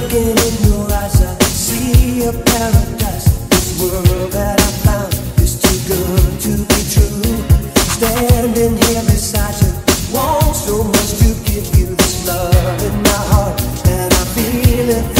Looking in your eyes, I see a paradise. This world that I found is too good to be true. Standing here beside you, want so much to give you this love in my heart, and I feel it.